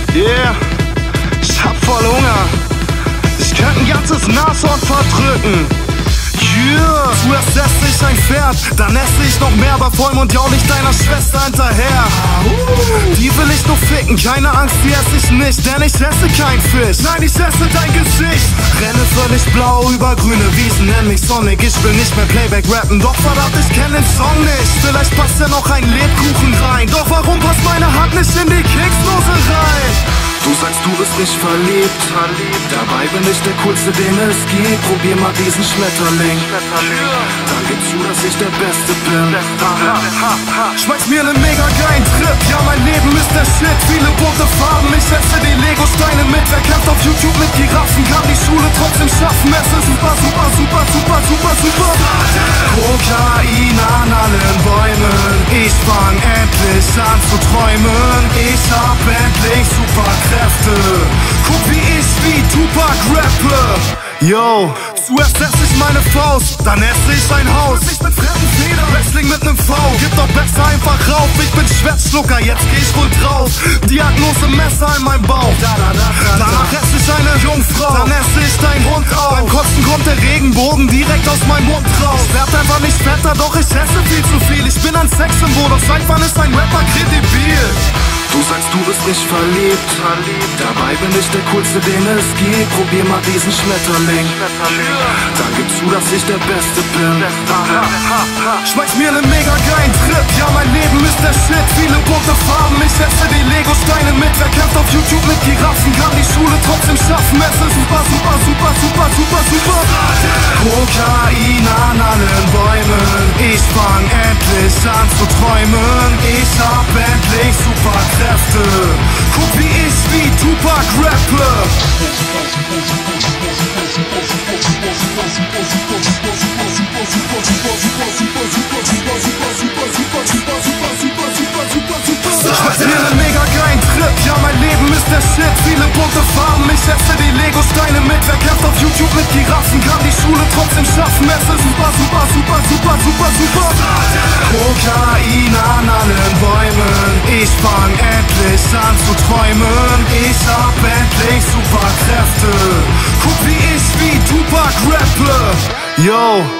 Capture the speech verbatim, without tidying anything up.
Yeah, ich hab voll Hunger. Ich könnte ein ganzes Nashorn verdrücken. Yeah. Zuerst esse ich ein Pferd, dann esse ich noch mehr, aber Vollmond jaul ich deiner Schwester hinterher. uh. Die will ich nur ficken, keine Angst, die esse ich nicht, denn ich esse kein Fisch. Nein, ich esse dein Gesicht. Renne völlig blau über grüne Wiesen, nenn mich Sonic. Ich will nicht mehr Playback rappen, doch verdammt, ich kenn den Song nicht. Vielleicht passt ja noch ein Lebkuchen rein, doch warum passt meine Hand nicht in die Keksdose rein? Du sagst, du bist nicht verliebt, verliebt. Dabei bin ich der coolste, den es gibt. Probier mal diesen Schmetterling, Schmetterling. Dann gib zu, dass ich der Beste bin. Schmeiß mir nen mega geilen Trip. Ja, mein Leben ist der Shit. Viele bunte Farben, ich esse die Lego-Steine mit. Wer kämpft auf YouTube mit Giraffen, kann die Schule trotzdem schaffen. Es ist super, super, super, super, super, super. Kokain an allen Bäumen. Ich fang endlich an zu träumen. Ich hab endlich super Kräfte. Guck wie ich wie Tupac rappe. Yo, zuerst esse ich meine Faust, dann esse ich ein Haus. Ich bin fremden Federn, Wrestling mit nem V. Gib doch besser einfach rauf, ich bin Schwärzschlucker, jetzt geh ich wohl drauf. Diagnose Messer in meinem Bauch. Danach esse ich eine Jungfrau, dann esse ich dein Hund auch. Beim Kotzen kommt der Regenbogen direkt aus meinem Mund raus. Ich werd einfach nicht fetter, doch ich esse viel zu viel. Ich bin ein Sexsymbol, doch seit wann ist ein Rapper kredibil? Du sagst, du bist nicht verliebt, verliebt. Dabei bin ich der coolste, den es gibt. Probier mal diesen Schmetterling, Schmetterling. Dann gib zu, dass ich der Beste bin. Schmeiß mir nen mega geilen Trip. Ja, mein Leben ist der Shit. Viele bunte Farben, ich esse die Lego-Steine mit. Wer kämpft auf YouTube mit Giraffen, kann die Schule trotzdem schaffen. Es ist super, super, super, super, super, super. Kokain an allen Bäumen. Ich fang endlich an zu träumen. Ich hab endlich super Kräfte. Guck wie ich wie Tupac rappe. Schmeiß mir nen mega geilen Trip. Ja, mein Leben ist der Shit. Viele bunte Farben, ich esse die Lego-Steine mit. Wer kämpft auf YouTube mit Giraffen, kann die Schule trotzdem schaffen. Es ist super, super, super, super, super, super. Kokain an allen Bäumen. Ich fang endlich an zu träumen. Ich hab endlich super Kräfte. Guck wie ich wie Tupac rappe. Yo.